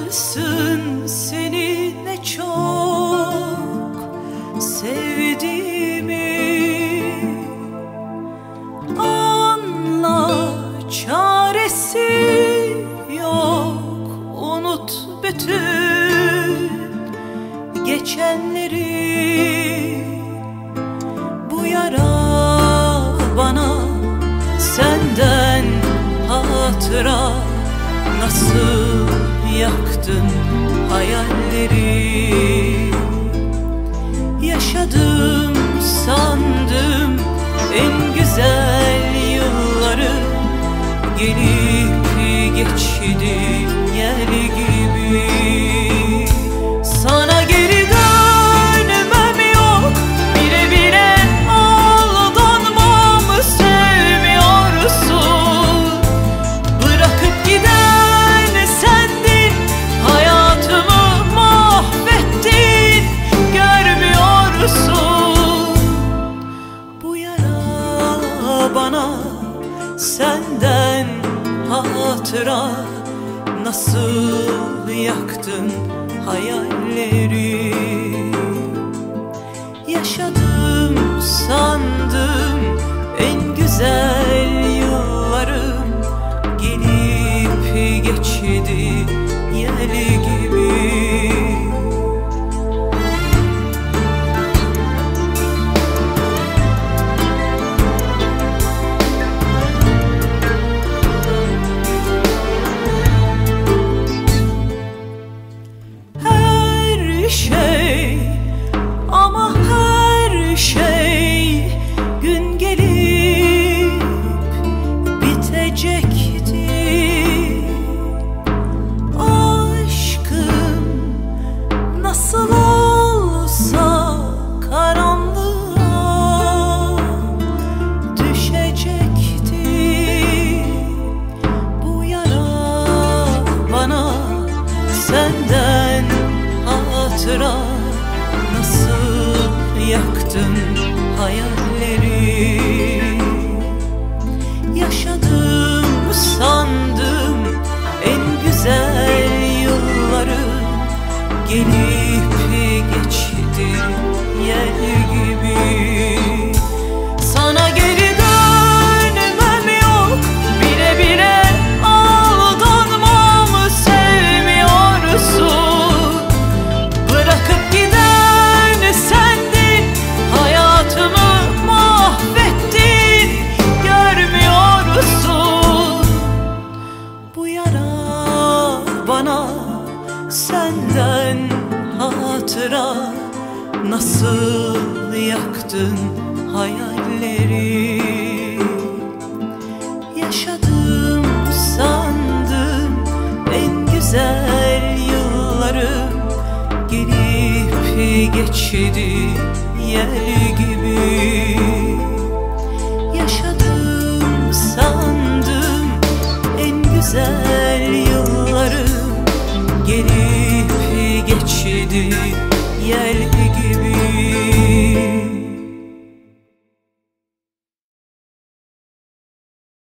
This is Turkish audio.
mısın seni ne çok sevdiğimi? Anla, çaresi yok, unut bütün geçenleri. Bu yara bana senden hatıra, nasıl yaktın hayalleri. Yaşadım sandım en güzel yılları, gelip geçti yel gibi. Sana geri dönmem yok, bile bile aldanmam. Sevmiyorsun, bırakıp giden sendin, hayatımı mahvettin, görmüyorsun. Bu yara bana senden hatıra, nasıl yaktın hayalleri. Yaşadım sandım en güzel yıllarım, gelip geçti yel gibi. Her şey, ama her şey gün gelip bitecekti. Aşkım nasıl olsa karanlığa düşecekti. Bu yara bana senden hatıra, nasıl yaktın hayalleri. Yaşadım sandım en güzel yılları, gelip geçti yel gibi. Sana geri dönmem yok, bile bile aldanmam. Sevmiyorsun, bırakıp giden sendin, hayatımı mahvettin, görmüyorsun. Bu yara bana senden hatıra, nasıl yaktın hayalleri. Yaşadım sandım en güzel yıllarım, gelip geçti yel gibi. Yaşadım sandım en güzel yıllarım, gelip geçti yel gibi.